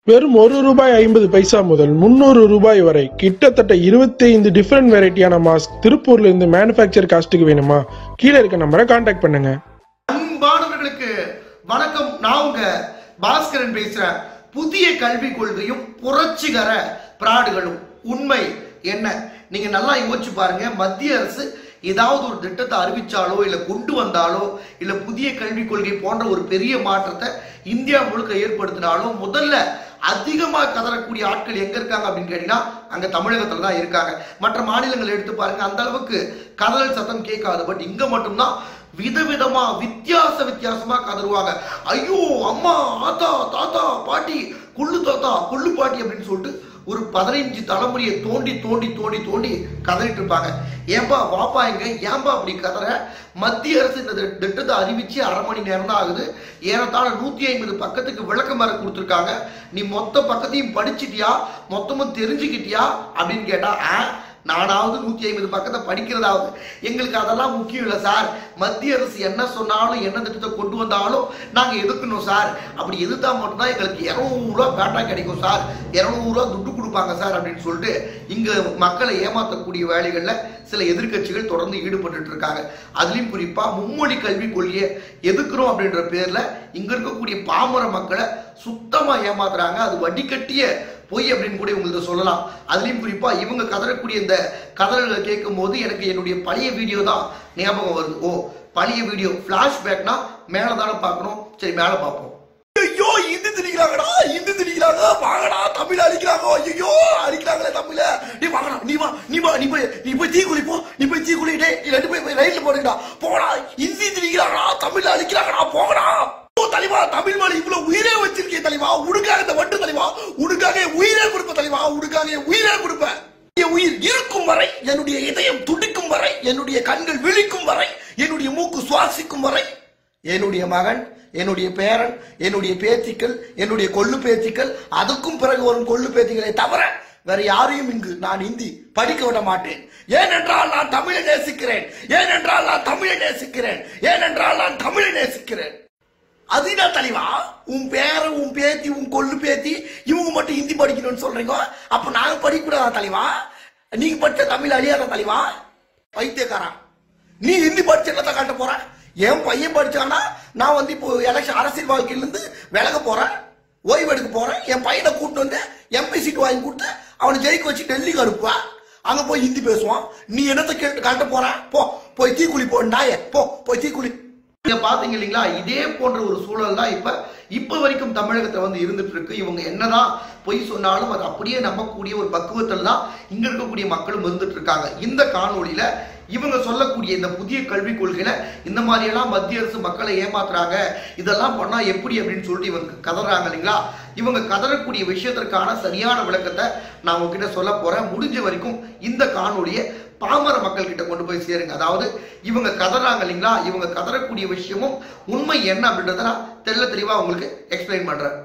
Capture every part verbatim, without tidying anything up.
வெறும் ஒரு ரூபாய் ஐம்பது பைசா முதல் முன்னூறு ரூபாய் வரை கிட்டத்தட்ட இருபத்தி ஐந்து டிஃபரெண்ட் வெரைட்டியான மாஸ்க் திருப்பூர்ல இருந்து மேனுஃபேக்சர் காஸ்ட்டுக்கு வேணுமா? கீழே இருக்க நம்பரை கான்டாக்ட் பண்ணுங்க. அன்பானவர்களுக்கு வணக்கம். நான் உங்க பாஸ்கரன் பேசுறேன். புதிய கல்விக் கொள்கையும் புரட்சிகர பிராடுகளும் உண்மை என்ன? நீங்க நல்லா யோசிச்சு பாருங்க. மத்திய அரசு ஏதாவது ஒரு திட்டத்தை அறிவிச்சாலோ இல்ல கொண்டு வந்தாலோ இல்ல புதிய கல்விக் கொள்கை போன்ற ஒரு பெரிய மாற்றத்தை இந்தியா முழுக்க ஏற்படுத்தினாலும் முதல்ல அதிகமா கதறக்கூடிய ஆட்கள் எங்க இருக்காங்க அப்படின்னு கேட்டீங்கன்னா அங்க தமிழகத்துல தான் இருக்காங்க. மற்ற மாநிலங்கள் எடுத்து பாருங்க, அந்த அளவுக்கு கதறல் சத்தம் கேட்காது. பட் இங்க மட்டும்தான் விதவிதமா வித்தியாச வித்தியாசமா கதறுவாங்க. ஐயோ அம்மா, ஆத்தா, தாத்தா, பாட்டி, கொள்ளு தாத்தா, கொள்ளு பாட்டி அப்படின்னு சொல்லிட்டு ஒரு பதினைஞ்சு தலைமுறையை தோண்டி தோண்டி தோண்டி தோண்டி கதறிட்டு இருப்பாங்க. ஏன்பா வாப்பா எங்க, ஏன்பா அப்படி கதற? மத்திய அரசு இந்த திட்டத்தை அறிவிச்சு அரை மணி நேரம் தான் ஆகுது. ஏறத்தாழ நூத்தி ஐம்பது பக்கத்துக்கு விளக்கம் வேற கொடுத்துருக்காங்க. நீ மொத்த பக்கத்தையும் படிச்சுட்டியா, மொத்தமும் தெரிஞ்சுக்கிட்டியா அப்படின்னு கேட்டா, நானாவது நூத்தி ஐம்பது பக்கத்தை படிக்கிறதாவது. எங்களுக்கு அதெல்லாம் முக்கியம் இல்லை சார். மத்திய அரசு என்ன சொன்னாலும் என்ன திட்டத்தை கொண்டு வந்தாலும் நாங்க எதிர்க்கணும் சார். அப்படி எதிர்த்தா மட்டும்தான் எங்களுக்கு இருநூறு ரூபா பேட்டா கிடைக்கும் சார், இருநூறு ரூபா துட்டு கொடுப்பாங்க சார் அப்படின்னு சொல்லிட்டு இங்க மக்களை ஏமாற்றக்கூடிய வேலைகள்ல சில எதிர்கட்சிகள் தொடர்ந்து ஈடுபட்டு இருக்காங்க. அதுலயும் குறிப்பா மும்மொழி கல்விக் கொள்கையை எதிர்க்கிறோம் அப்படின்ற பேர்ல இங்க இருக்கக்கூடிய பாமர மக்களை சுத்தமா ஏமாத்துறாங்க. அது வடிகட்டிய பொய் அப்படின்னு கூட உங்களுக்கு சொல்லலாம். அதுலயும் குறிப்பா இவங்க கதறக்கூடிய இந்த கதறல்களை கேட்கும் போது எனக்கு என்னுடைய பழைய வீடியோ தான் ஞாபகம் வருது. ஓ, பழைய வீடியோ பிளாஷ்பேக்னா மேலதானே பார்க்கணும். சரி, மேல பார்ப்போம். ஐயோ, இந்தி திணிக்கிறாங்கடா, இந்தி திணிக்கிறாங்க, வாங்கடா தமிழ் அடிக்கிறாங்க. ஐயோ அடிக்கிறாங்களே தமிழ. நீ வாங்கடா, நீ வா, நீ வா, நீ போய் நீ போய் தீ குளிப்போ, நீ போய் தீ குளிட்டே ரெண்டு போய் ரயில்ல போடுங்கடா, போடா. இந்தி திணிக்கிறாங்கடா, தமிழ் அடிக்கிறாங்கடா, போகடா. தலைவா, தமிழ் மொழி இவ்வளவு உயிரே வச்சிருக்கேன் தலைவா, உனக்காக இந்த வட்டு தலைவா, உனக்காக உயிரே கொடுப்ப தலைவா, உனக்காக உயிரே கொடுப்பேன். உயிர் இருக்கும் வரை, என்னுடைய இதயம் துடிக்கும் வரை, என்னுடைய கண்கள் விழிக்கும் வரை, என்னுடைய மூக்கு சுவாசிக்கும் வரை, என்னுடைய மகன், என்னுடைய பேரன், என்னுடைய பேத்திகள், என்னுடைய கொள்ளு பேத்திகள், அதுக்கும் பிறகு வரும் கொள்ளு பேத்திகளை தவிர வேற யாரையும் இங்கு நான் இந்தி படிக்க விட மாட்டேன். ஏனென்றால் நான் தமிழை நேசிக்கிறேன், ஏனென்றால் நான் தமிழை நேசிக்கிறேன், ஏனென்றால் நான் தமிழை நேசிக்கிறேன். அதுதான் தலைவா, உன் பேர, உன் பேத்தி, உன் கொள்ளு பேத்தி இவங்க மட்டும் ஹிந்தி படிக்கணும்னு சொல்றீங்க. அப்ப நாங்க படிக்க கூடாதா தலைவா? நீங்க படிச்ச தமிழ் அழியாத தலைவா? பைத்தியக்காரா, நீ ஹிந்தி படிச்ச என்னத்தை காட்ட போற? என் பையன் படிச்சானா நான் வந்து இப்போ எலெக்ஷன் அரசியல் வாழ்க்கையில இருந்து விலக போறேன், ஓய்வு எடுக்க போறேன். என் பையனை கூட்டு வந்து எம்பி சீட் வாங்கி கொடுத்து அவனை ஜெயிக்க வச்சு டெல்லிக்கு அனுப்புவா. அங்க போய் ஹிந்தி பேசுவான். நீ என்னத்தை கேட்டு காட்ட போற? போ, போய் தீக்குழி போ, நாய போ, போய் தீக்குழி. நீங்க பாத்தீங்க இல்லீங்களா? இதே போன்ற ஒரு சூழல் தான் இப்ப இப்ப வரைக்கும் தமிழகத்தை வந்து இருந்துட்டு இருக்கு. இவங்க என்னதான் பொய் சொன்னாலும் அது அப்படியே நம்பக்கூடிய ஒரு பக்குவத்தில் தான் இங்க இருக்கக்கூடிய மக்களும் இருந்துட்டு இருக்காங்க. இந்த காணொலியில இவங்க சொல்லக்கூடிய இந்த புதிய கல்விக் கொள்கையில இந்த மாதிரி எல்லாம் மத்திய அரசு மக்களை ஏமாத்துறாங்க, இதெல்லாம் பண்ணா எப்படி அப்படின்னு சொல்லிட்டு இவங்க கதறாங்க இல்லைங்களா? இவங்க கதறக்கூடிய விஷயத்திற்கான சரியான விளக்கத்தை நான் உங்ககிட்ட சொல்ல போறேன். முடிஞ்ச வரைக்கும் இந்த காணொலியை பாமர மக்கள் கிட்ட கொண்டு போய் சேருங்க. அதாவது இவங்க கதறாங்க இல்லைங்களா, இவங்க கதறக்கூடிய விஷயமும் உண்மை என்ன அப்படின்றத நான் தெள்ள தெளிவா உங்களுக்கு எக்ஸ்பிளைன் பண்றேன்.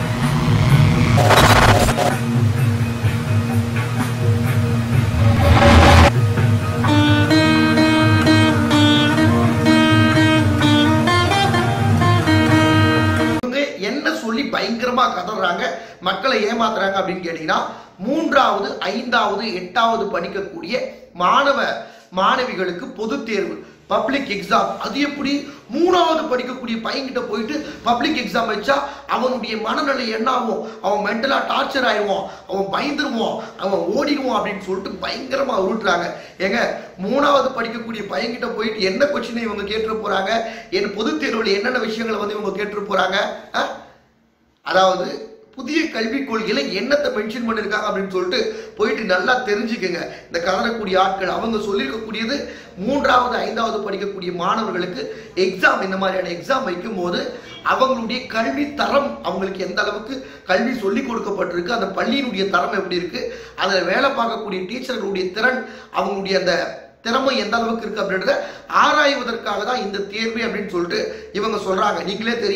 என்ன சொல்லி பயங்கரமா கதறாங்க, மக்களை ஏமாத்துறாங்க அப்படின்னு கேட்டீங்கன்னா, மூன்றாவது, ஐந்தாவது, எட்டாவது படிக்கக்கூடிய மாணவ மாணவிகளுக்கு பொது தேர்வு, பப்ளிக் எக்ஸாம். அது எப்படி மூணாவது படிக்கக்கூடிய பையன்கிட்ட போயிட்டு பப்ளிக் எக்ஸாம் வச்சா அவனுடைய மனநிலை என்ன ஆகும்? அவன் மென்டலா டார்ச்சர் ஆயிடுவான், அவன் பயந்துருவான், அவன் ஓடிடுவான் அப்படின்னு சொல்லிட்டு பயங்கரமா உருட்டுறாங்க. ஏங்க, மூணாவது படிக்கக்கூடிய பையன்கிட்ட போயிட்டு என்ன கொஸ்டினை இவங்க கேட்டு போறாங்க? என் பொது தேர்வுல என்னென்ன விஷயங்களை வந்து இவங்க கேட்டு போறாங்க? அதாவது புதிய கல்விக் கொள்கையில என்னத்தை மென்ஷன் பண்ணிருக்காங்க அப்படின்னு சொல்லிட்டு போயிட்டு நல்லா தெரிஞ்சுக்கங்க. இந்த கதறக்கூடிய ஆட்கள் அவங்க சொல்லியிருக்கக்கூடியது மூன்றாவது, ஐந்தாவது படிக்கக்கூடிய மாணவர்களுக்கு எக்ஸாம், இந்த மாதிரியான எக்ஸாம் வைக்கும் போது அவங்களுடைய கல்வி தரம், அவங்களுக்கு எந்த அளவுக்கு கல்வி சொல்லி கொடுக்கப்பட்டிருக்கு, அந்த பள்ளியினுடைய தரம் எப்படி இருக்கு, அதுல வேலை பார்க்கக்கூடிய டீச்சர்களுடைய திறன், அவங்களுடைய அந்த திறமை எந்த அளவுக்கு இருக்கு அப்படின்றத ஆராய்வதற்காக தான் இந்த தேர்வு அப்படின்னு சொல்லிட்டு இவங்க சொல்றாங்க. நீங்களே தெரியும்,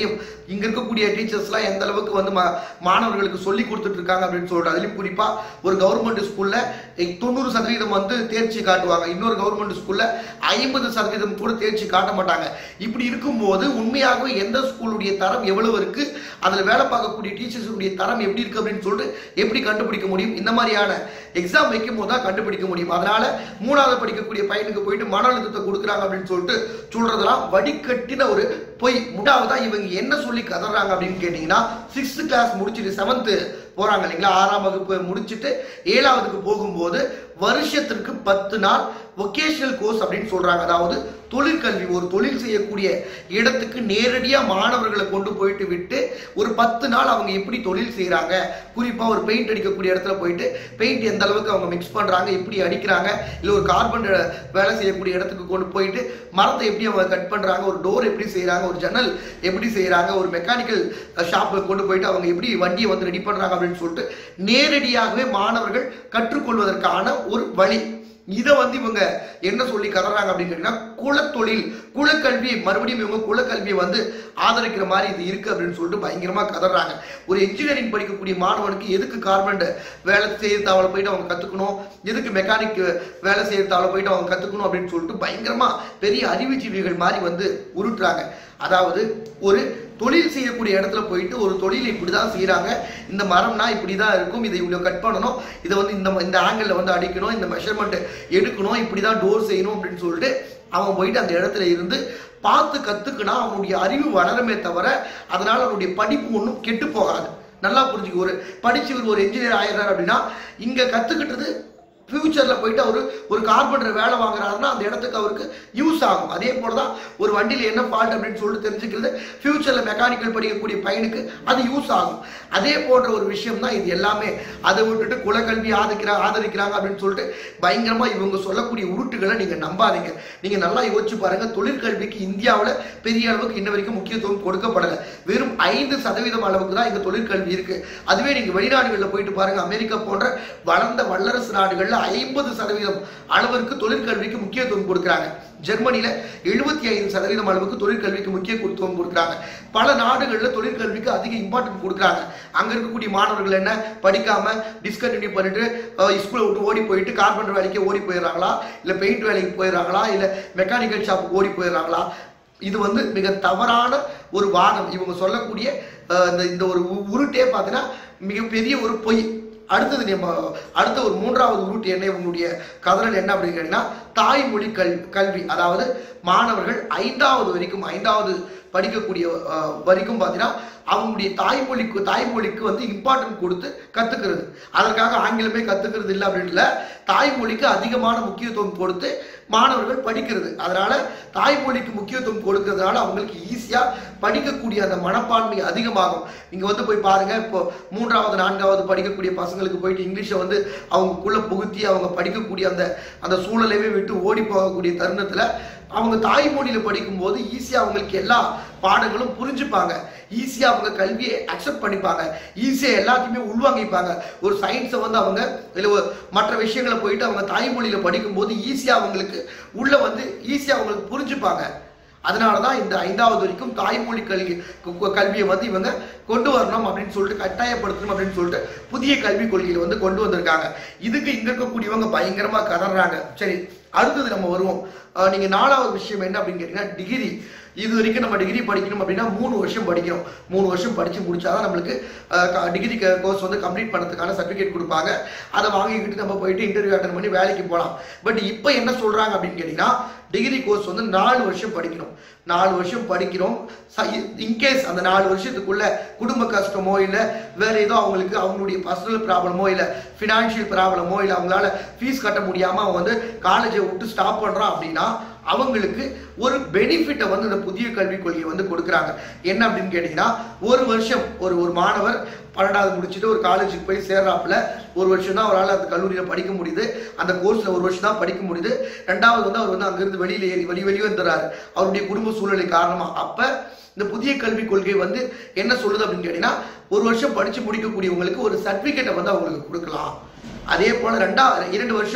இங்க இருக்கக்கூடிய டீச்சர்ஸ்லாம் எந்த அளவுக்கு வந்து மாணவர்களுக்கு சொல்லி கொடுத்துட்டு இருக்காங்க அப்படின்னு சொல்லிட்டு, அதுலயும் குறிப்பா ஒரு கவர்மெண்ட் ஸ்கூல்ல தொண்ணூறு சதவீதம் வந்து தேர்ச்சி காட்டுவாங்க, இன்னொரு கவர்மெண்ட் ஸ்கூல்ல ஐம்பது சதவீதம் கூட தேர்ச்சி காட்ட மாட்டாங்க. இப்படி இருக்கும்போது உண்மையாகவே எந்த ஸ்கூலுடைய தரம் எவ்வளவு இருக்கு, அதுல வேலை பார்க்கக்கூடிய டீச்சர்ஸுடைய தரம் எப்படி இருக்கு அப்படின்னு சொல்லிட்டு எப்படி கண்டுபிடிக்க முடியும்? இந்த மாதிரியான எக்ஸாம் வைக்கும் போது தான் கண்டுபிடிக்க முடியும். அதனால மூணாவது படிக்கக்கூடிய பையனுக்கு போயிட்டு மன அழுத்தத்தை கொடுக்குறாங்க அப்படின்னு சொல்லிட்டு சொல்றதெல்லாம் வடிகட்டின ஒரு பொய். மூணாவதா இவங்க என்ன சொல்லி கதறாங்க அப்படின்னு கேட்டீங்கன்னா, சிக்ஸ்த் கிளாஸ் முடிச்சுட்டு செவன்த் போறாங்க இல்லைங்களா, ஆறாம் வகுப்பு முடிச்சுட்டு ஏழாவதுக்கு போகும்போது வருஷத்திற்கு பத்து நாள் வொகேஷனல் கோர்ஸ் அப்படின்னு சொல்றாங்க. அதாவது தொழிற்கல்வி, ஒரு தொழில் செய்யக்கூடிய இடத்துக்கு நேரடியா மாணவர்களை கொண்டு போயிட்டு விட்டு ஒரு பத்து நாள் அவங்க எப்படி தொழில் செய்யறாங்க, குறிப்பா ஒரு பெயிண்ட் அடிக்கக்கூடிய இடத்துல போயிட்டு பெயிண்ட் எந்த அளவுக்கு அவங்க மிக்ஸ் பண்றாங்க, எப்படி அடிக்கிறாங்க, இல்ல ஒரு கார்பன் வேலை செய்யக்கூடிய இடத்துக்கு கொண்டு போயிட்டு மரத்தை எப்படி அவங்க கட் பண்றாங்க, ஒரு டோர் எப்படி செய்யறாங்க, ஒரு ஜன்னல் எப்படி செய்யறாங்க, ஒரு மெக்கானிக்கல் ஷாப்ல கொண்டு போயிட்டு அவங்க எப்படி வண்டியை வந்து ரெடி பண்றாங்க அப்படின்னு சொல்லிட்டு நேரடியாகவே மாணவர்கள் கற்றுக்கொள்வதற்கான ஒரு வழி. இதை வந்து இவங்க என்ன சொல்லி கதறாங்க அப்படின்னு கேட்டீங்கன்னா, குலத்தொழில் குலக்கல்வி, மறுபடியும் இவங்க குலக்கல்வியை வந்து ஆதரிக்கிற மாதிரி இது இருக்கு அப்படின்னு சொல்லிட்டு பயங்கரமா கதறாங்க. ஒரு இன்ஜினியரிங் படிக்கக்கூடிய மாணவனுக்கு எதுக்கு கார்பன் வேலை செய்யறதாவல போயிட்டு அவங்க கத்துக்கணும், எதுக்கு மெக்கானிக் வேலை செய்யறதாவல போயிட்டு அவங்க கத்துக்கணும் அப்படின்னு சொல்லிட்டு பயங்கரமா பெரிய அறிவுஜீவிகள் மாதிரி வந்து உருட்டுறாங்க. அதாவது ஒரு தொழில் செய்யக்கூடிய இடத்துல போயிட்டு ஒரு தொழில் இப்படிதான் செய்யறாங்க, இந்த மரம்னா இப்படிதான் இருக்கும், இதை இவ்வளவு கட் பண்ணணும், இதை வந்து இந்த இந்த ஆங்கிள் வந்து அடிக்கணும், இந்த மெஷர்மெண்ட் எடுக்கணும், இப்படிதான் டோர் செய்யணும் அப்படின்னு சொல்லிட்டு அவன் போயிட்டு அந்த இடத்துல இருந்து பார்த்து கத்துக்குனா அவனுடைய அறிவு வளருமே தவிர அதனால அவனுடைய படிப்பு ஒன்றும் கெட்டு போகாது. நல்லா புரிஞ்சுக்க, ஒரு படிச்சு ஒரு என்ஜினியர் ஆயிடுறாரு அப்படின்னா இங்க கத்துக்கிட்டது ஃபியூச்சர்ல போயிட்டு அவரு ஒரு கார்பெண்டர் வேலை வாங்குறாருன்னா அந்த இடத்துக்கு அவருக்கு யூஸ் ஆகும். அதே போலதான் ஒரு வண்டியில என்ன ஃபால்ட் அப்படின்னு சொல்லிட்டு தெரிஞ்சுக்கிறது ஃபியூச்சர்ல மெக்கானிக்கல் படிக்கக்கூடிய பையனுக்கு அது யூஸ் ஆகும். அதே போன்ற ஒரு விஷயம் தான் இது எல்லாமே. அதை விட்டுட்டு குலக்கல்வி ஆதரிக்கிறா ஆதரிக்கிறாங்க அப்படின்னு சொல்லிட்டு பயங்கரமா இவங்க சொல்லக்கூடிய உருட்டுகளை நீங்க நம்பாதீங்க. நீங்க நல்லா யோசிச்சு பாருங்க, தொழிற்கல்விக்கு இந்தியாவில் பெரிய அளவுக்கு இன்ன வரைக்கும் முக்கியத்துவம் கொடுக்கப்படல. வெறும் ஐந்து சதவீதம் அளவுக்கு தான் இங்க தொழிற்கல்வி இருக்கு. அதுவே நீங்க வெளிநாடுகளில் போயிட்டு பாருங்க, அமெரிக்கா போன்ற வளர்ந்த வல்லரசு நாடுகள்ல ஐம்பது சதவீதம் அளவிற்கு தொழிற்கல்விக்கு முக்கியத்துவம் கொடுக்கிறாங்க. ஜெர்மனியில எழுபத்தி ஐந்து சதவீதம் அளவுக்கு தொழிற்கல்விக்கு முக்கியத்துவம் கொடுக்கிறாங்க. பல நாடுகளில் தொழிற்கல்விக்கு அதிக இம்பார்ட்டன்ட் கொடுக்குறாங்க. அங்க இருக்கக்கூடிய மாணவர்கள் என்ன படிக்காம டிஸ்கண்டினியூ பண்ணிட்டு ஸ்கூலை விட்டு ஓடி போயிட்டு கார்பெண்டர் வேலைக்கு ஓடி போயிடுறாங்களா, இல்ல பெயிண்ட் வேலைக்கு போயிடுறாங்களா, இல்ல மெக்கானிக்கல் ஷாப்புக்கு ஓடி போயிடுறாங்களா? இது வந்து மிக தவறான ஒரு வாதம். இவங்க சொல்லக்கூடிய இந்த ஒரு உருட்டே பார்த்தீங்கன்னா மிகப்பெரிய ஒரு பொய். அடுத்தது நம்ம அடுத்த ஒரு மூன்றாவது உருட்டு என்ன இவங்களுடைய கதறல் என்ன அப்படின்னு கேட்டீங்கன்னா, தாய்மொழி கல் கல்வி அதாவது மாணவர்கள் ஐந்தாவது வரைக்கும் ஐந்தாவது படிக்கக்கூடிய வரைக்கும் பார்த்தீங்கன்னா அவங்களுடைய தாய்மொழிக்கு தாய்மொழிக்கு வந்து இம்பார்ட்டன்ட் கொடுத்து கத்துக்கிறது. அதற்காக ஆங்கிலமே கத்துக்கிறது இல்லை அப்படின்ல, தாய்மொழிக்கு அதிகமான முக்கியத்துவம் கொடுத்து மாணவர்கள் படிக்கிறது. அதனால தாய்மொழிக்கு முக்கியத்துவம் கொடுக்கறதுனால அவங்களுக்கு ஈஸியா படிக்கக்கூடிய அந்த மனப்பான்மை அதிகமாகும். நீங்க வந்து போய் பாருங்க, இப்போ மூன்றாவது நான்காவது படிக்கக்கூடிய பசங்களுக்கு போயிட்டு இங்கிலீஷை வந்து அவங்களுக்குள்ள புகுத்தி அவங்க படிக்கக்கூடிய அந்த அந்த சூழலையே விட்டு ஓடி போகக்கூடிய தருணத்துல அவங்க தாய்மொழியில படிக்கும் போது ஈஸியா அவங்களுக்கு எல்லா பாடங்களும் புரிஞ்சுப்பாங்க, ஈஸியா அவங்க கல்வியை அக்செப்ட் பண்ணிப்பாங்க, ஈஸியா எல்லாத்தையுமே உள்வாங்கிப்பாங்க. ஒரு சயின்ஸை வந்து அவங்க இல்ல மற்ற விஷயங்களை போயிட்டு அவங்க தாய்மொழியில படிக்கும் போது ஈஸியா அவங்களுக்கு உள்ள வந்து ஈஸியா அவங்களுக்கு புரிஞ்சுப்பாங்க. அதனாலதான் இந்த ஐந்தாவது வரைக்கும் தாய்மொழி கல்வி கல்வியை வந்து இவங்க கொண்டு வரணும் அப்படின்னு சொல்லிட்டு கட்டாயப்படுத்தணும் அப்படின்னு சொல்லிட்டு புதிய கல்விக் கொள்கையில வந்து கொண்டு வந்திருக்காங்க. இதுக்கு இங்க இருக்கக்கூடியவங்க பயங்கரமா கதறாங்க. சரி, அடுத்தது நம்ம வருவோம். நீங்க நாலாவது விஷயம் என்ன அப்படின்னு கேட்டீங்கன்னா, டிகிரி. இது வரைக்கும் நம்ம டிகிரி படிக்கணும் அப்படின்னா மூணு வருஷம் படிக்கணும். மூணு வருஷம் படிச்சு முடிச்சாதான் நம்மளுக்கு டிகிரி கோர்ஸ் வந்து கம்ப்ளீட் பண்ணதுக்கான சர்டிஃபிகேட் கொடுப்பாங்க. அதை வாங்கிக்கிட்டு நம்ம போயிட்டு இன்டர்வியூ அட்டன் பண்ணி வேலைக்கு போகலாம். பட் இப்போ என்ன சொல்றாங்க அப்படின்னு கேட்டீங்கன்னா, டிகிரி கோர்ஸ் வந்து நாலு வருஷம் படிக்கணும். நாலு வருஷம் படிக்கிறோம். இன்கேஸ் அந்த நாலு வருஷத்துக்குள்ள குடும்ப கஷ்டமோ இல்லை வேற ஏதோ அவங்களுக்கு அவங்களுடைய பர்சனல் ப்ராப்ளமோ இல்லை ஃபினான்ஷியல் ப்ராப்ளமோ இல்லை அவங்களால ஃபீஸ் கட்ட முடியாம அவங்க வந்து காலேஜை விட்டு ஸ்டாப் பண்றான் அப்படின்னா அவங்களுக்கு ஒரு பெனிஃபிட்டை வந்து இந்த புதிய கல்விக் கொள்கையை வந்து கொடுக்குறாங்க. என்ன அப்படின்னு கேட்டீங்கன்னா, ஒரு வருஷம் ஒரு ஒரு மாணவர் பன்னெண்டாவது முடிச்சுட்டு ஒரு காலேஜுக்கு போய் சேர்றாப்புல ஒரு வருஷம் தான் அவரால் அந்த கல்லூரியில படிக்க முடியுது, அந்த கோர்ஸ்ல ஒரு வருஷம் தான் படிக்க முடியுது. ரெண்டாவது வந்து அவர் வந்து அங்கிருந்து வெளியில ஏறி வெளி வெளியே வந்துடுறாரு அவருடைய குடும்ப சூழ்நிலை காரணமா. அப்ப இந்த புதிய கல்விக் கொள்கை வந்து என்ன சொல்லுது அப்படின்னு கேட்டீங்கன்னா, ஒரு வருஷம் படிச்சு முடிக்கக்கூடியவங்களுக்கு ஒரு சர்டிபிகேட்டை வந்து அவங்களுக்கு கொடுக்கலாம். அதே போல ரெண்டா இரண்டு வருஷம்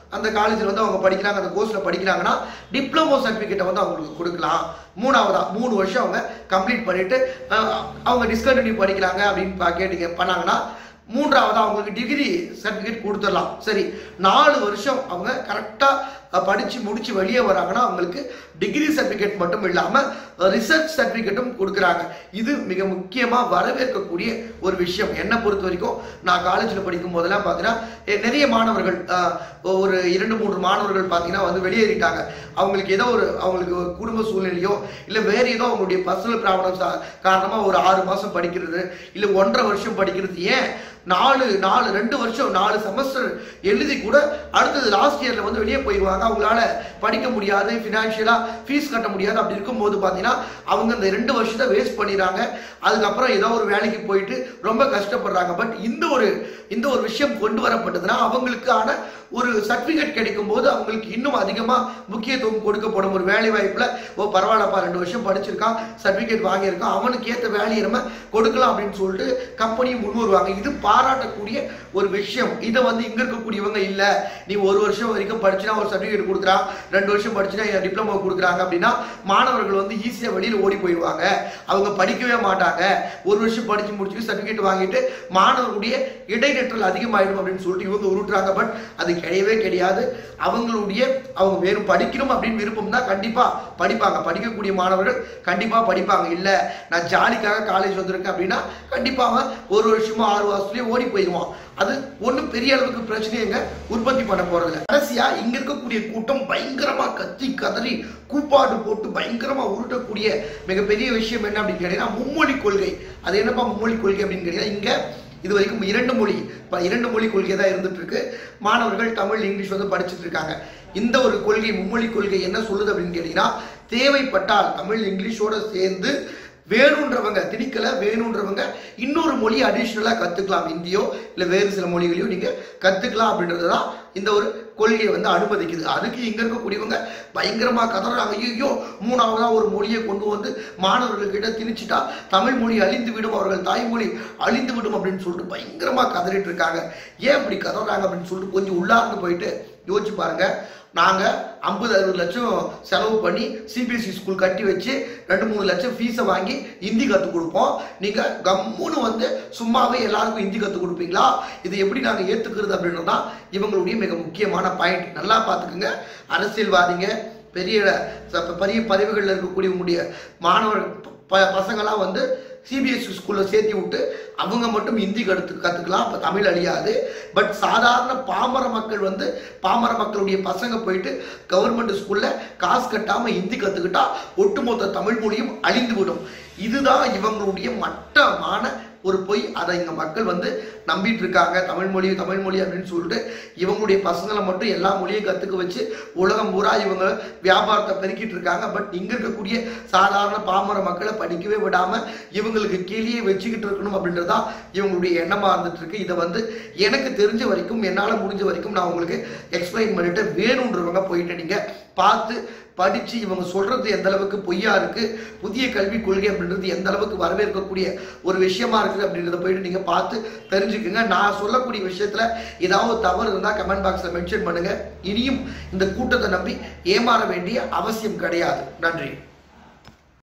அந்த காலேஜில் வந்து அவங்க படிக்கிறாங்க, அந்த கோர்ஸில் படிக்கிறாங்கன்னா டிப்ளமோ சர்டிஃபிகேட்டை வந்து அவங்களுக்கு கொடுக்கலாம். மூணாவதா மூணு வருஷம் அவங்க கம்ப்ளீட் பண்ணிட்டு அவங்க டிஸ்கண்டினியூ படிக்கிறாங்க அப்படின்னு கேட்டீங்க பண்ணாங்கன்னா மூன்றாவது அவங்களுக்கு டிகிரி சர்டிஃபிகேட் கொடுத்துடலாம். சரி, நாலு வருஷம் அவங்க கரெக்டாக படித்து முடிச்சு வெளியே வராங்கன்னா அவங்களுக்கு டிகிரி சர்டிஃபிகேட் மட்டும் இல்லாமல் ரிசர்ச் சர்டிஃபிகேட்டும் கொடுக்குறாங்க. இது மிக முக்கியமாக வரவேற்கக்கூடிய ஒரு விஷயம். என்னை பொறுத்த வரைக்கும் நான் காலேஜில் படிக்கும் போதெல்லாம் பார்த்தீங்கன்னா நிறைய மாணவர்கள் ஒரு இரண்டு மூன்று மாணவர்கள் பார்த்தீங்கன்னா வந்து வெளியேறிட்டாங்க. அவங்களுக்கு ஏதோ ஒரு அவங்களுக்கு குடும்ப சூழ்நிலையோ இல்லை வேறு ஏதோ அவங்களுடைய பர்சனல் ப்ராப்ளம்ஸ் காரணமாக ஒரு ஆறு மாதம் படிக்கிறது இல்லை ஒன்றரை வருஷம் படிக்கிறது, ஏன் நாலு நாலு ரெண்டு வருஷம் நாலு செமஸ்டர் எழுதி கூட அடுத்தது லாஸ்ட் இயர்ல வந்து வெளியே போயிடுவாங்க. அவங்களால படிக்க முடியாது, ஃபினான்ஷியலா ஃபீஸ் கட்ட முடியாது. அப்படி இருக்கும்போது பார்த்தீங்கன்னா அவங்க இந்த ரெண்டு வருஷத்தை வேஸ்ட் பண்ணிடுறாங்க. அதுக்கப்புறம் ஏதோ ஒரு வேலைக்கு போயிட்டு ரொம்ப கஷ்டப்படுறாங்க. பட் இந்த ஒரு இந்த ஒரு விஷயம் கொண்டு வரப்பட்டதுன்னா அவங்களுக்கான ஒரு சர்டிஃபிகேட் கிடைக்கும் போது அவங்களுக்கு இன்னும் அதிகமாக முக்கியத்துவம் கொடுக்கப்படும். ஒரு வேலை வாய்ப்புல ஓ பரவாயில்லப்பா ரெண்டு வருஷம் படிச்சிருக்கான், சர்டிஃபிகேட் வாங்கியிருக்கான், அவனுக்கு ஏற்ற வேலையை நம்ம கொடுக்கலாம் அப்படின்னு சொல்லிட்டு கம்பெனியும் முன் வருவாங்க. இது பாராட்டக்கூடிய ஒரு விஷயம். இதை வந்து இங்க இருக்கக்கூடியவங்க இல்ல, நீ ஒரு வருஷம் வரைக்கும் படிச்சுனா ஒரு சர்டிஃபிகேட் கொடுக்குறான், ரெண்டு வருஷம் படிச்சுனா டிப்ளமோ கொடுக்குறாங்க அப்படின்னா மாணவர்கள் வந்து ஈஸியா வெளியில ஓடி போயிடுவாங்க. அவங்க படிக்கவே மாட்டாங்க. ஒரு வருஷம் படிச்சு முடிச்சுட்டு சர்டிஃபிகேட் வாங்கிட்டு மாணவர்களுடைய இடைநிற்றல் அதிகமாயிடும் அப்படின்னு சொல்லிட்டு இவங்க உருட்டுறாங்க. பட் அது கிடையவே கிடையாது. அவங்களுடைய அவங்க வேறும் படிக்கணும் அப்படின்னு விருப்பம் தான் கண்டிப்பா படிப்பாங்க. படிக்கக்கூடிய மாணவர்கள் கண்டிப்பா படிப்பாங்க. இல்ல நான் ஜாலிக்காக காலேஜ் வந்திருக்கேன் அப்படின்னா கண்டிப்பா அவன் ஒரு வருஷமோ ஆறு வருஷத்துலயே ஓடி போயிடுவான். அது ஒன்றும் பெரிய அளவுக்கு பிரச்சனைங்க உற்பத்தி பண்ண போறதில்ல. கடைசியா இங்க இருக்கக்கூடிய கூட்டம் பயங்கரமா கத்தி கதறி கூப்பாடு போட்டு பயங்கரமா உருட்டக்கூடிய மிகப்பெரிய விஷயம் என்ன அப்படின்னு கேட்டீங்கன்னா மும்மொழி கொள்கை. அது என்னப்பா மும்மொழி கொள்கை அப்படின்னு கேட்டீங்கன்னா இங்க இது வரைக்கும் இரண்டு மொழி இரண்டு மொழி கொள்கை தான் இருந்துட்டு இருக்கு. மாணவர்கள் தமிழ் இங்கிலீஷ் வந்து படிச்சுட்டு இருக்காங்க. இந்த ஒரு கொள்கை மும்மொழி கொள்கை என்ன சொல்லுது அப்படின்னு கேட்டீங்கன்னா தேவைப்பட்டால் தமிழ் இங்கிலீஷோட சேர்ந்து வேணுன்றவங்க திணிக்கல வேணுன்றவங்க இன்னொரு மொழி அடிஷ்னலா கத்துக்கலாம். இந்தியோ இல்ல வேறு சில மொழிகளையும் நீங்க கத்துக்கலாம் அப்படின்றதுதான் இந்த ஒரு கொள்கையை வந்து அனுமதிக்குது. அதுக்கு இங்க இருக்கக்கூடியவங்க பயங்கரமா கதறாங்க. ஐயோ மூணாவதா ஒரு மொழியை கொண்டு வந்து மாணவர்கள் கிட்ட திணிச்சுட்டா தமிழ் மொழி அழிந்து விடும், அவர்கள் தாய்மொழி அழிந்து விடும் அப்படின்னு சொல்லிட்டு பயங்கரமா கதறிட்டு இருக்காங்க. ஏன் அப்படி கதறாங்க அப்படின்னு சொல்லிட்டு கொஞ்சம் உள்ளார்ந்து போயிட்டு யோசிச்சு பாருங்க. நாங்கள் ஐம்பது அறுபது லட்சம் செலவு பண்ணி சிபிஎஸ்சி ஸ்கூல் கட்டி வச்சு ரெண்டு மூணு லட்சம் ஃபீஸை வாங்கி ஹிந்தி கற்றுக் கொடுப்போம். நீங்கள் கம்முன்னு வந்து சும்மாவே எல்லாருக்கும் ஹிந்தி கற்றுக் கொடுப்பீங்களா? இது எப்படி நாங்கள் ஏற்றுக்கிறது அப்படின்றது தான் இவங்களுடைய மிக முக்கியமான பாயிண்ட். நல்லா பார்த்துக்குங்க. அரசியல்வாதிங்க பெரிய பெரிய பதவிகளில் இருக்கக்கூடிய உங்களுடைய மாணவர் பசங்களாம் வந்து சிபிஎஸ்சி ஸ்கூலில் சேர்த்தி விட்டு அவங்க மட்டும் ஹிந்தி கற்று கற்றுக்கலாம். அப்போ தமிழ் அழியாது. பட் சாதாரண பாமர மக்கள் வந்து பாமர மக்களுடைய பசங்க போயிட்டு கவர்மெண்ட் ஸ்கூலில் காசு கட்டாமல் ஹிந்தி கற்றுக்கிட்டா ஒட்டுமொத்த தமிழ் மொழியும் அழிந்து விடும். இதுதான் இவங்களுடைய மட்டமான ஒரு பொய். அதை இங்க மக்கள் வந்து நம்பிட்டு இருக்காங்க. தமிழ் மொழி தமிழ் மொழி அப்படின்னு சொல்லிட்டு இவங்களுடைய பசங்களை மட்டும் எல்லா மொழியும் கத்துக்க வச்சு உலகம் பூரா இவங்க வியாபாரத்தை பெருக்கிட்டு இருக்காங்க. பட் இங்க இருக்கக்கூடிய சாதாரண பாமர மக்களை படிக்கவே விடாம இவங்களுக்கு கீழே வச்சுக்கிட்டு இருக்கணும் அப்படின்றதா இவங்களுடைய எண்ணமா இருந்துட்டு இருக்கு. இதை வந்து எனக்கு தெரிஞ்ச வரைக்கும் என்னால முடிஞ்ச வரைக்கும் நான் உங்களுக்கு எக்ஸ்பிளைன் பண்ணிட்டு வேணுன்றவங்க போயிட்டு நீங்க பார்த்து படிச்சு இவங்க சொல்றது எந்த அளவுக்கு பொய்யா இருக்கு, புதிய கல்விக் கொள்கை அப்படின்றது எந்த அளவுக்கு வரவேற்கக்கூடிய ஒரு விஷயமா இருக்குது அப்படின்றத போயிட்டு நீங்க பார்த்து தெரிஞ்சுக்குங்க. நான் சொல்லக்கூடிய விஷயத்துல ஏதாவது தவறு இருந்தா கமெண்ட் பாக்ஸ்ல மென்ஷன் பண்ணுங்க. இனியும் இந்த கூட்டத்தை நம்பி ஏமாற வேண்டிய அவசியம் கிடையாது. நன்றி.